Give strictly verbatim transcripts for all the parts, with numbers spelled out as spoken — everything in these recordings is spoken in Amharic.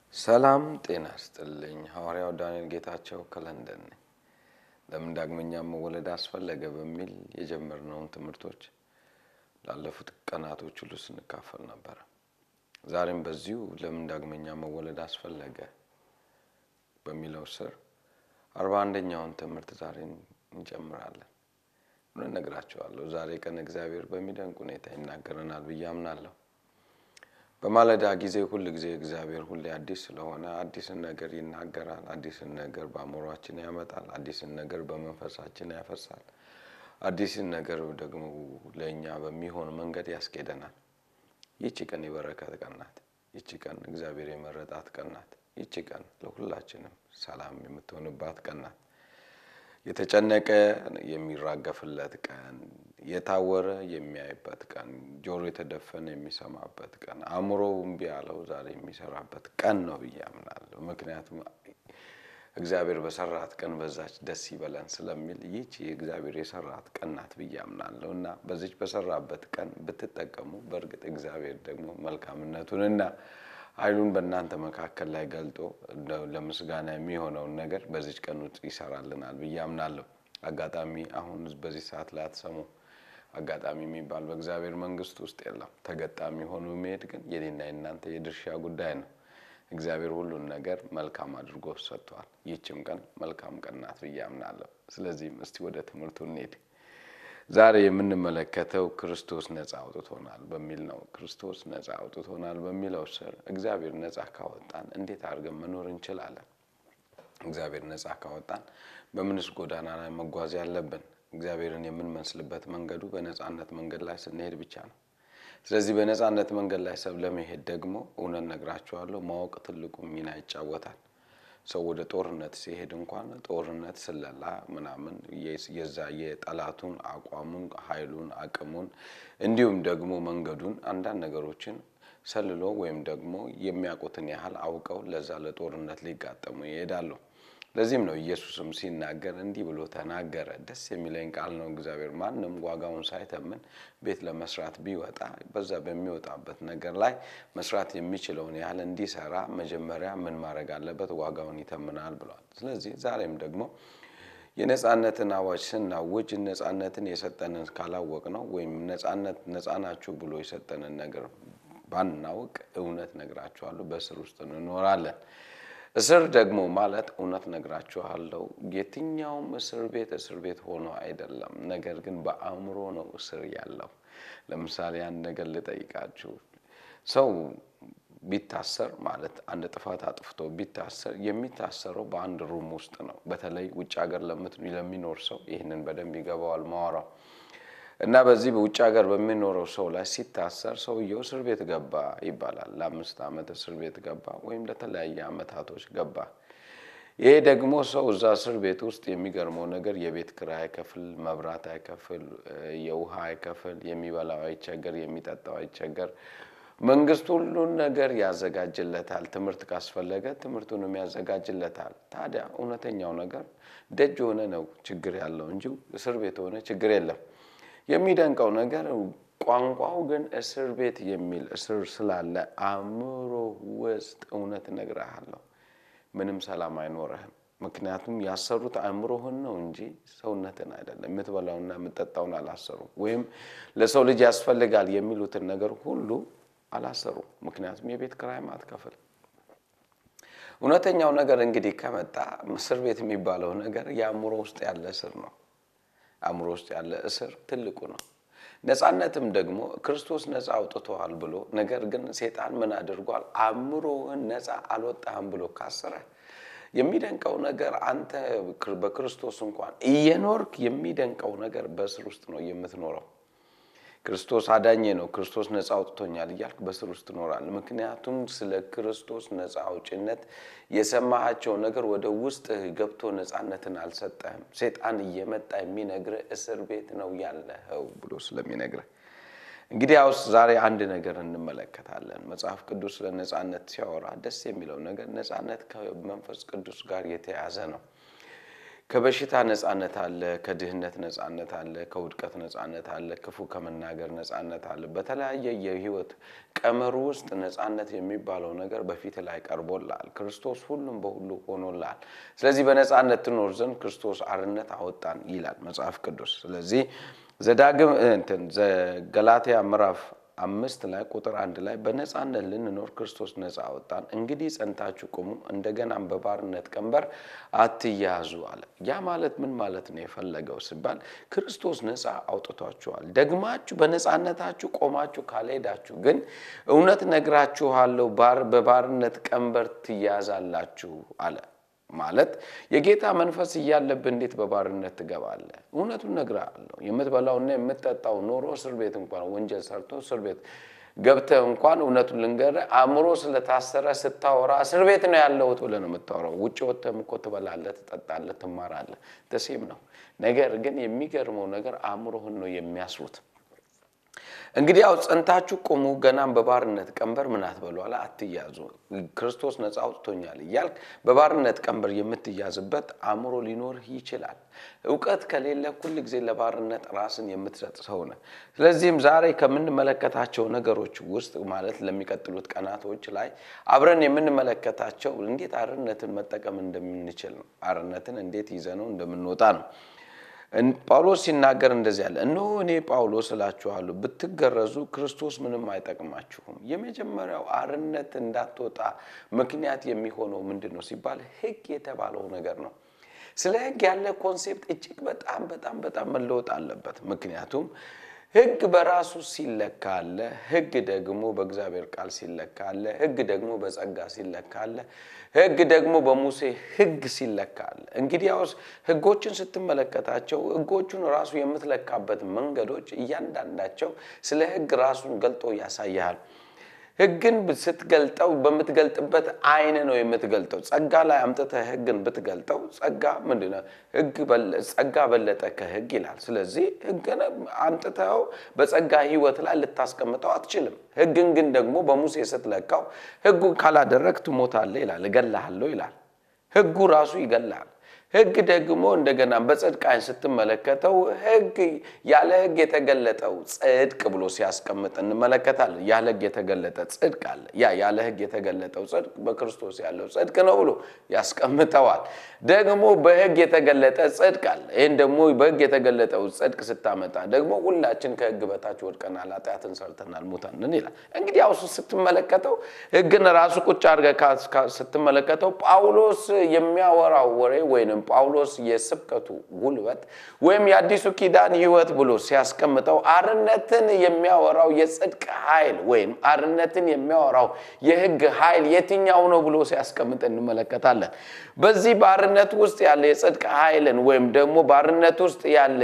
ሰላም ጤና ይስጥልኝ ሐዋርያው ዳንኤል ጌታቸው ከለንደን ነኝ። ለምን ዳግመኛ መወለድ አስፈለገ በሚል የጀመርነውን ትምህርቶች ላለፉት ቀናቶች ሁሉ ስንካፈል ነበር። ዛሬም በዚሁ ለምን ዳግመኛ መወለድ አስፈለገ በሚለው ስር አርባ አንደኛውን ትምህርት ዛሬ እንጀምራለን። ምን ነግራችኋለሁ? ዛሬ ቀን እግዚአብሔር በሚደንቅ ሁኔታ ይናገረናል ብዬ አምናለሁ። በማለዳ ጊዜ ሁሉ ጊዜ እግዚአብሔር ሁሉ አዲስ ስለሆነ አዲስን ነገር ይናገራል፣ አዲስን ነገር በአእምሮአችን ያመጣል፣ አዲስን ነገር በመንፈሳችን ያፈሳል፣ አዲስን ነገር ደግሞ ለኛ በሚሆን መንገድ ያስኬደናል። ይህች ቀን የበረከት ቀን ናት። ይህች ቀን እግዚአብሔር የመረጣት ቀን ናት። ይህች ቀን ለሁላችንም ሰላም የምትሆንባት ቀን ናት። የተጨነቀ የሚራገፍለት ቀን፣ የታወረ የሚያይበት ቀን፣ ጆሮ የተደፈነ የሚሰማበት ቀን፣ አእምሮው እምቢ ያለው ዛሬ የሚሰራበት ቀን ነው ብዬ አምናለሁ። ምክንያቱም እግዚአብሔር በሰራት ቀን በዛች ደስ ይበለን ስለሚል ይህች የእግዚአብሔር የሰራት ቀን ናት ብዬ አምናለሁና በዚች በሰራበት ቀን ብትጠቀሙ በእርግጥ እግዚአብሔር ደግሞ መልካምነቱንና ኃይሉን በእናንተ መካከል ላይ ገልጦ ለምስጋና የሚሆነው ነገር በዚች ቀን ውስጥ ይሰራልናል ብዬ አምናለሁ። አጋጣሚ አሁን በዚህ ሰዓት ላይ አትሰሙ። አጋጣሚ የሚባል በእግዚአብሔር መንግስት ውስጥ የለም። ተገጣሚ ሆኖ መሄድ ግን የኔና የናንተ የድርሻ ጉዳይ ነው። እግዚአብሔር ሁሉን ነገር መልካም አድርጎ ሰጥቷል። ይህችም ቀን መልካም ቀን ናት ብዬ አምናለሁ። ስለዚህ እስቲ ወደ ትምህርቱ እንሂድ። ዛሬ የምንመለከተው ክርስቶስ ነፃ አውጥቶናል በሚል ነው። ክርስቶስ ነፃ አውጥቶናል በሚለው ስር እግዚአብሔር ነፃ ካወጣን እንዴት አድርገን መኖር እንችላለን? እግዚአብሔር ነፃ ካወጣን በምንስ ጎዳና ላይ መጓዝ ያለብን? እግዚአብሔርን የምንመስልበት መንገዱ በነፃነት መንገድ ላይ ስንሄድ ብቻ ነው። ስለዚህ በነፃነት መንገድ ላይ ሰብ ለመሄድ ደግሞ እውነት ነግራችኋለሁ ማወቅ ትልቁ ሚና ይጫወታል። ሰው ወደ ጦርነት ሲሄድ እንኳን ጦርነት ስለላ ምናምን የዛ የጠላቱን አቋሙን ኃይሉን አቅሙን እንዲሁም ደግሞ መንገዱን አንዳንድ ነገሮችን ሰልሎ ወይም ደግሞ የሚያውቁትን ያህል አውቀው ለዛ ለጦርነት ሊጋጠሙ ይሄዳሉ። ለዚህም ነው ኢየሱስም ሲናገር እንዲህ ብሎ ተናገረ። ደስ የሚለኝ ቃል ነው። እግዚአብሔር ማንንም ዋጋውን ሳይተምን ቤት ለመስራት ቢወጣ በዛ በሚወጣበት ነገር ላይ መስራት የሚችለውን ያህል እንዲሰራ መጀመሪያ ምን ማድረግ አለበት? ዋጋውን ይተምናል ብሏል። ስለዚህ ዛሬም ደግሞ የነፃነትን አዋጅ ስናውጅ ነፃነትን የሰጠንን ካላወቅ ነው ወይም ነፃነት ነፃናችሁ ብሎ የሰጠንን ነገር ባናውቅ እውነት ነግራችኋለሁ በስር ውስጥ እንኖራለን። እስር ደግሞ ማለት እውነት ነግራችኋለሁ የትኛውም እስር ቤት እስር ቤት ሆኖ አይደለም፣ ነገር ግን በአእምሮ ነው እስር ያለው። ለምሳሌ አንድ ነገር ልጠይቃችሁ። ሰው ቢታሰር ማለት አንድ ጥፋት አጥፍቶ ቢታሰር የሚታሰረው በአንድ ሩም ውስጥ ነው። በተለይ ውጭ ሀገር ለሚኖር ሰው ይሄንን በደንብ ይገባዋል ማወራው። እና በዚህ በውጭ ሀገር በሚኖረው ሰው ላይ ሲታሰር ሰውየው እስር ቤት ገባ ይባላል። ለአምስት ዓመት እስር ቤት ገባ ወይም ለተለያየ ዓመታቶች ገባ። ይሄ ደግሞ ሰው እዛ እስር ቤት ውስጥ የሚገርመው ነገር የቤት ኪራይ አይከፍል፣ መብራት አይከፍል፣ የውሃ አይከፍል፣ የሚበላው አይቸገር፣ የሚጠጣው አይቸገር። መንግስት ሁሉን ነገር ያዘጋጅለታል። ትምህርት ካስፈለገ ትምህርቱንም ያዘጋጅለታል። ታዲያ እውነተኛው ነገር ደጅ ሆነ ነው ችግር ያለው እንጂ እስር ቤት ሆነ ችግር የለም። የሚደንቀው ነገር ቋንቋው ግን እስር ቤት የሚል እስር ስላለ አእምሮ ውስጥ እውነት ነግራለሁ ምንም ሰላም አይኖርህም። ምክንያቱም ያሰሩት አእምሮህን ነው እንጂ ሰውነትን አይደለም። የምትበላውና የምትጠጣውን አላሰሩ ወይም ለሰው ልጅ ያስፈልጋል የሚሉትን ነገር ሁሉ አላሰሩ። ምክንያቱም የቤት ኪራይ ማትከፍል። እውነተኛው ነገር እንግዲህ ከመጣ እስር ቤት የሚባለው ነገር የአእምሮ ውስጥ ያለ እስር ነው። አእምሮ ውስጥ ያለ እስር ትልቁ ነው። ነፃነትም ደግሞ ክርስቶስ ነፃ አውጥቷል ብሎ ነገር ግን ሰይጣን ምን አድርጓል? አእምሮህን ነፃ አልወጣህም ብሎ ካሰረ የሚደንቀው ነገር አንተ በክርስቶስ እንኳን እየኖርክ የሚደንቀው ነገር በእስር ውስጥ ነው የምትኖረው። ክርስቶስ አዳኜ ነው፣ ክርስቶስ ነፃ አውጥቶኛል እያልክ በስር ውስጥ ትኖራለህ። ምክንያቱም ስለ ክርስቶስ ነፃ አውጭነት የሰማሃቸው ነገር ወደ ውስጥ ገብቶ ነፃነትን አልሰጠህም። ሰይጣን እየመጣ የሚነግርህ እስር ቤት ነው ያለኸው ብሎ ስለሚነግርህ እንግዲህ አውስ ዛሬ አንድ ነገር እንመለከታለን። መጽሐፍ ቅዱስ ስለ ነፃነት ሲያወራ ደስ የሚለው ነገር ነፃነት ከመንፈስ ቅዱስ ጋር የተያዘ ነው። ከበሽታ ነፃነት አለ ከድህነት ነፃነት አለ ከውድቀት ነፃነት አለ ክፉ ከመናገር ነፃነት አለ በተለያየ የህይወት ቀመሩ ውስጥ ነፃነት የሚባለው ነገር በፊት ላይ ቀርቦላል ክርስቶስ ሁሉም በሁሉ ሆኖላል ስለዚህ በነፃነት ትኖር ዘንድ ክርስቶስ አርነት አወጣን ይላል መጽሐፍ ቅዱስ ስለዚህ ዘዳግም እንትን ዘገላትያ ምዕራፍ አምስት ላይ ቁጥር አንድ ላይ በነፃነት ልንኖር ክርስቶስ ነፃ አወጣን እንግዲህ ጸንታችሁ ቁሙ እንደገናም በባርነት ቀንበር አትያዙ አለ ያ ማለት ምን ማለት ነው የፈለገው ሲባል ክርስቶስ ነፃ አውጥቷችኋል ደግማችሁ በነፃነታችሁ ቆማችሁ ካልሄዳችሁ ግን እውነት ነግራችኋለሁ ባር በባርነት ቀንበር ትያዛላችሁ አለ ማለት የጌታ መንፈስ ይያለብህ እንዴት በባርነት ትገባለህ እውነቱን ነግራለሁ የምትበላውና የምትጠጣው ኖሮ እስር ቤት እንኳን ወንጀል ሰርቶ እስር ቤት ገብተህ እንኳን እውነቱን ልንገርህ አእምሮ ስለታሰረ ስታወራ እስር ቤት ነው ያለው ብለህ ነው የምታወራው ውጪ ወጥተህም እኮ ትበላለህ ትጠጣለህ ትማራለህ ተሴም ነው ነገር ግን የሚገርመው ነገር አእምሮህን ነው የሚያስሩት እንግዲህ አው ጸንታችሁ ቆሙ ገናም በባርነት ቀንበር ምን አትበሉ አለ አትያዙ ክርስቶስ ነፃ አውጥቶኛል ይያልክ በባርነት ቀንበር የምትያዝበት አእምሮ ሊኖር ይችላል ዕውቀት ከሌለ ሁሉ ጊዜ ለባርነት ራስን የምትሰጥ ሰው ነው ስለዚህም ዛሬ ከመንመለከታቸው ነገሮች ውስጥ ማለት ለሚቀጥሉት ቀናቶች ላይ አብረን የምንመለከታቸው እንዴት አርነትን መጠቀም እንደምንችል ነው አርነትን እንዴት ይዘነው እንደምንወጣ ነው ጳውሎስ ሲናገር እንደዚህ ያለ እነሆ እኔ ጳውሎስ እላችኋለሁ ብትገረዙ ክርስቶስ ምንም አይጠቅማችሁም የመጀመሪያው አርነት እንዳትወጣ ምክንያት የሚሆነው ምንድነው ሲባል ሕግ የተባለው ነገር ነው ስለ ሕግ ያለ ኮንሴፕት እጅግ በጣም በጣም በጣም መለወጥ አለበት ምክንያቱም ሕግ በራሱ ሲለካለ ሕግ ደግሞ በእግዚአብሔር ቃል ሲለካለ ሕግ ደግሞ በጸጋ ሲለካለ ሕግ ደግሞ በሙሴ ሕግ ሲለካለ እንግዲያውስ ሕጎችን ስትመለከታቸው ሕጎቹን ራሱ የምትለካበት መንገዶች እያንዳንዳቸው ስለ ሕግ ራሱን ገልጦ ያሳያል ሕግን ስትገልጠው በመትገልጥበት አይነ ነው የምትገልጠው ጸጋ ላይ አምጥተህ ሕግን ብትገልጠው ጸጋ ምንድነው ሕግ ጸጋ በለጠ ከሕግ ይላል ስለዚህ ሕግን አምጥተው በጸጋ ህይወት ላይ ልታስቀምጠው አትችልም ሕግን ግን ደግሞ በሙሴ ስትለካው ሕጉ ካላደረክ ትሞታለህ ይላል እገልሃለሁ ይላል ሕጉ ራሱ ይገላል ሕግ ደግሞ እንደገና በጽድቃን ስትመለከተው ሕግ ያለ ሕግ የተገለጠው ጽድቅ ብሎ ሲያስቀምጥ እንመለከታለን ያለ ሕግ የተገለጠ ጽድቅ አለ ያ ያለ ሕግ የተገለጠው ጽድቅ በክርስቶስ ያለው ጽድቅ ነው ብሎ ያስቀምጠዋል ደግሞ በሕግ የተገለጠ ጽድቅ አለ ይሄን ደግሞ በሕግ የተገለጠው ጽድቅ ስታመጣ ደግሞ ሁላችን ከሕግ በታች ወድቀናል ኃጢአትን ሰርተናል ሙታንን ይላል እንግዲህ አውሱ ስትመለከተው ሕግን ራሱ ቁጭ አድርገህ ስትመለከተው ጳውሎስ የሚያወራው ወሬ ወይ ጳውሎስ የስብከቱ ጉልበት ወይም የአዲሱ ኪዳን ህይወት ብሎ ሲያስቀምጠው አርነትን የሚያወራው የጽድቅ ኃይል ወይም አርነትን የሚያወራው የሕግ ኃይል የትኛው ነው ብሎ ሲያስቀምጥ እንመለከታለን በዚህ ባርነት ውስጥ ያለ የጽድቅ ኃይልን ወይም ደግሞ ባርነት ውስጥ ያለ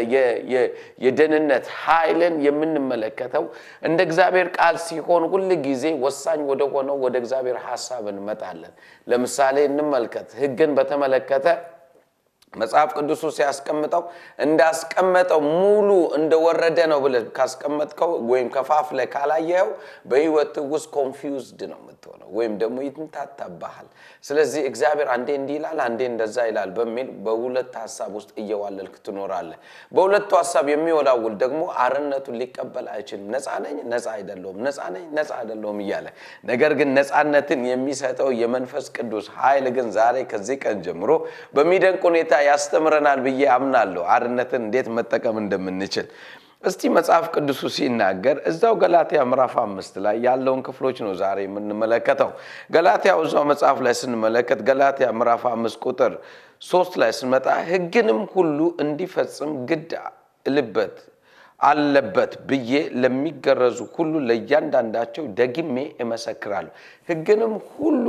የደህንነት ኃይልን የምንመለከተው እንደ እግዚአብሔር ቃል ሲሆን ሁሉ ጊዜ ወሳኝ ወደ ሆነው ወደ እግዚአብሔር ሐሳብ እንመጣለን ለምሳሌ እንመልከት ሕግን በተመለከተ መጽሐፍ ቅዱስ ሲያስቀምጠው እንዳስቀመጠው ሙሉ እንደወረደ ነው ብለ ካስቀመጥከው ወይም ከፋፍለ ካላየው በህይወት ውስጥ ኮንፊውዝድ ነው የምትሆነው ወይም ደግሞ ይተንታታባል ስለዚህ እግዚአብሔር አንዴ እንዲህ ይላል አንዴ እንደዛ ይላል በሚል በሁለት ሐሳብ ውስጥ እየዋለልክ ትኖራለህ በሁለቱ ሐሳብ የሚወላውል ደግሞ አርነቱን ሊቀበል አይችልም ነፃ ነኝ ነፃ አይደለም ነፃ ነኝ ነፃ አይደለም ይያለ ነገር ግን ነፃነትን የሚሰጠው የመንፈስ ቅዱስ ኃይል ግን ዛሬ ከዚህ ቀን ጀምሮ በሚደንቅ ሁኔታ ያስተምረናል ብዬ አምናለሁ አርነትን እንዴት መጠቀም እንደምንችል እስቲ መጽሐፍ ቅዱስ ሲናገር እዛው ገላትያ ምዕራፍ አምስት ላይ ያለውን ክፍሎች ነው ዛሬ የምንመለከተው ገላትያው እዛው መጽሐፍ ላይ ስንመለከት ገላትያ ምዕራፍ አምስት ቁጥር ሶስት ላይ ስንመጣ ሕግንም ሁሉ እንዲፈጽም ግድ ልበት አለበት ብዬ ለሚገረዙ ሁሉ ለያንዳንዳቸው ደግሜ እመሰክራለሁ ሕግንም ሁሉ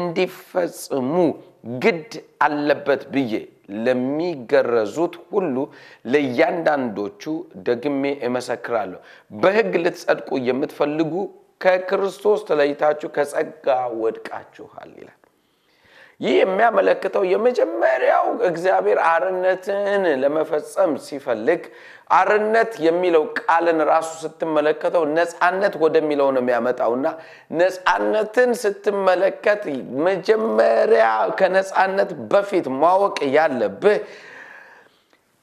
እንዲፈጽሙ ግድ አለበት ብዬ ለሚገረዙት ሁሉ ለያንዳንዶቹ ደግሜ እመሰክራለሁ በሕግ ልትጸድቁ የምትፈልጉ ከክርስቶስ ተለይታችሁ ከጸጋ ወድቃችኋል ይላል ይህ የሚያመለክተው የመጀመሪያው እግዚአብሔር አርነትን ለመፈጸም ሲፈልግ አርነት የሚለው ቃልን ራሱ ስትመለከተው ነፃነት ወደሚለው ነው የሚያመጣውና ነፃነትን ስትመለከት መጀመሪያ ከነፃነት በፊት ማወቅ ያለብህ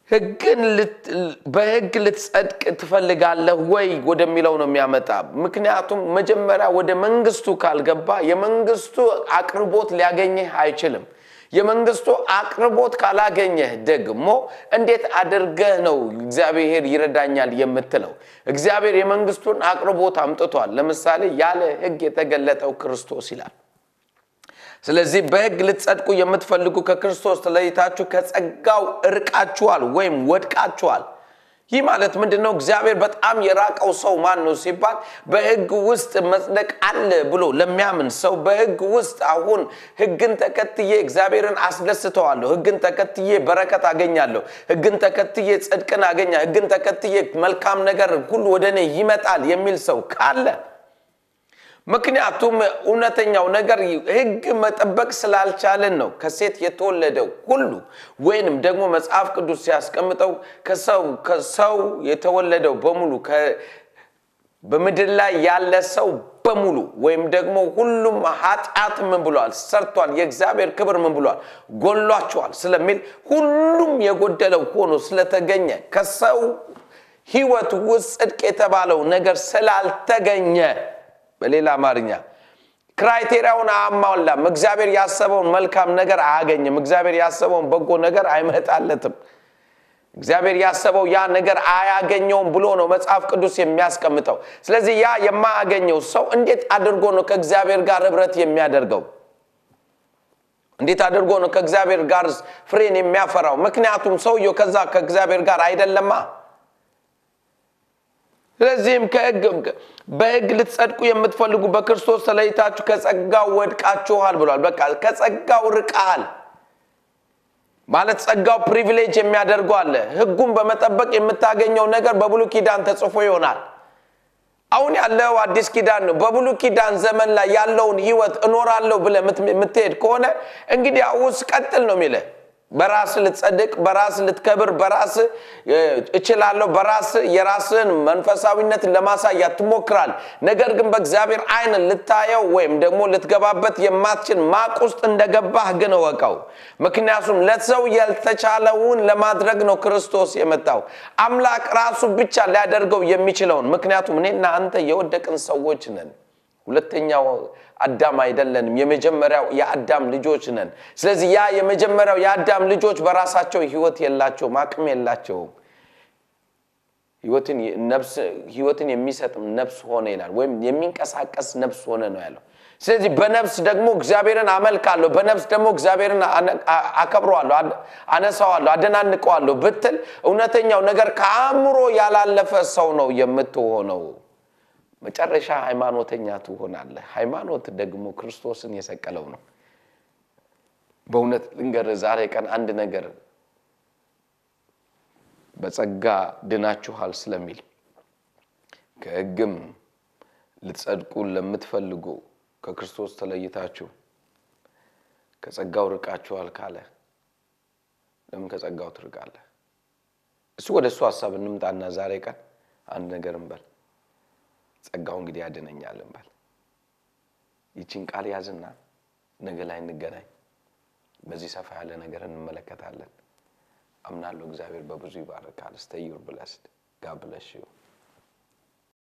ህግን በህግ ልትጸድቅ ትፈልጋለህ ወይ ወደሚለው ነው የሚያመጣ ምክንያቱም መጀመሪያ ወደ መንግስቱ ካልገባ የመንግስቱ አቅርቦት ሊያገኝህ አይችልም የመንግስቱ አቅርቦት ካላገኘህ ደግሞ እንዴት አድርገህ ነው እግዚአብሔር ይረዳኛል የምትለው እግዚአብሔር የመንግስቱን አቅርቦት አምጥቷል ለምሳሌ ያለ ህግ የተገለጠው ክርስቶስ ይላል ስለዚህ በህግ ልትጸድቁ የምትፈልጉ ከክርስቶስ ተለይታችሁ ከጸጋው እርቃችኋል ወይም ወድቃችኋል ይህ ማለት ምንድነው እግዚአብሔር በጣም የራቀው ሰው ማን ነው ሲባል በህግ ውስጥ መጽደቅ አለ ብሎ ለሚያምን ሰው በህግ ውስጥ አሁን ህግን ተከትዬ እግዚአብሔርን አስደስተዋለሁ ህግን ተከትዬ በረከት አገኛለሁ ህግን ተከትዬ ጽድቅን አገኛለሁ ህግን ተከትዬ መልካም ነገር ሁሉ ወደኔ ይመጣል የሚል ሰው ካለ ምክንያቱም እውነተኛው ነገር ህግ መጠበቅ ስላልቻለን ነው ከሴት የተወለደው ሁሉ ወይንም ደግሞ መጽሐፍ ቅዱስ ሲያስቀምጠው ከሰው ከሰው የተወለደው በሙሉ በመድር ላይ ያለ ሰው በሙሉ ወይም ደግሞ ሁሉም ኃጢአት ምን ብሏል ሰርቷል የእግዚአብሔር ክብር ምን ብሏል ጎሏቸዋል ስለሚል ሁሉም የጎደለው ሆኖ ስለተገኘ ከሰው ህይወት ውስጥ ጽድቅ የተባለው ነገር ስላልተገኘ በሌላ አማርኛ ክራይቴሪያውን አሟላም እግዚአብሔር ያሰበውን መልካም ነገር አያገኝም እግዚአብሔር ያሰበውን በጎ ነገር አይመጣለትም እግዚአብሔር ያሰበው ያ ነገር አያገኘውም ብሎ ነው መጽሐፍ ቅዱስ የሚያስቀምጠው ስለዚህ ያ የማያገኘው ሰው እንዴት አድርጎ ነው ከእግዚአብሔር ጋር ህብረት የሚያደርገው እንዴት አድርጎ ነው ከእግዚአብሔር ጋር ፍሬን የሚያፈራው ምክንያቱም ሰውየው ከዛ ከእግዚአብሔር ጋር አይደለማ ስለዚህም ከህግ በህግ ልትጸድቁ የምትፈልጉ በክርስቶስ ተለይታችሁ ከጸጋው ወድቃችኋል ብሏል በቃ ከጸጋው ርቃል ማለት ጸጋው ፕሪቪሌጅ የሚያደርገው አለ ህጉን በመጠበቅ የምታገኘው ነገር በብሉይ ኪዳን ተጽፎ ይሆናል አሁን ያለው አዲስ ኪዳን ነው በብሉይ ኪዳን ዘመን ላይ ያለውን ህይወት እኖራለሁ ብለ የምትሄድ ከሆነ እንግዲህ አውስ ቀጥል ነው የሚለው በራስ ልትጸድቅ በራስ ልትከብር በራስ እችላለሁ በራስ የራስን መንፈሳዊነት ለማሳያት ትሞክራል ነገር ግን በእግዚአብሔር አይን ልታየው ወይም ደግሞ ልትገባበት የማትችል ማቅ ውስጥ እንደገባህ ግን ወቀው ምክንያቱም ለሰው ያልተቻለውን ለማድረግ ነው ክርስቶስ የመጣው አምላክ ራሱ ብቻ ሊያደርገው የሚችለው ምክንያቱም እኔና አንተ የወደቅን ሰዎች ነን ሁለተኛው አዳም አይደለንም የመጀመሪያው የአዳም ልጆች ነን ስለዚህ ያ የመጀመሪያው የአዳም ልጆች በራሳቸው ህይወት የላቸው ማቅም የላቸው ህይወትን ነፍስ ህይወትን የሚሰጥ ነፍስ ሆነ ይላል ወይም የሚንቀሳቀስ ነፍስ ሆነ ነው ያለው ስለዚህ በነፍስ ደግሞ እግዚአብሔርን አመልካለሁ በነፍስ ደግሞ እግዚአብሔርን አከብረዋለሁ አነሳዋለሁ አደናንቀዋለሁ ብትል እውነተኛው ነገር ከአእምሮ ያላለፈ ሰው ነው የምትሆነው መጨረሻ ሃይማኖተኛ ትሆናለህ ሃይማኖት ደግሞ ክርስቶስን የሰቀለው ነው በእውነት ልንገር ዛሬ ቀን አንድ ነገር በጸጋ ድናችኋል ስለሚል ከህግም ልትጸድቁ ለምትፈልጉ ከክርስቶስ ተለይታችሁ ከጸጋው ርቃችኋል ካለ ለምን ከጸጋው ትርቃለህ እሱ ወደሱ ሐሳብ እንምጣና ዛሬ ቀን አንድ ነገር እንበል ጸጋው እንግዲህ ያድነኛል እንበል ይቺን ቃል ያዝና ነገ ላይ እንገናኝ በዚህ ሰፋ ያለ ነገር እንመለከታለን አምናለሁ እግዚአብሔር በብዙ ይባርካል stay your blessed god bless you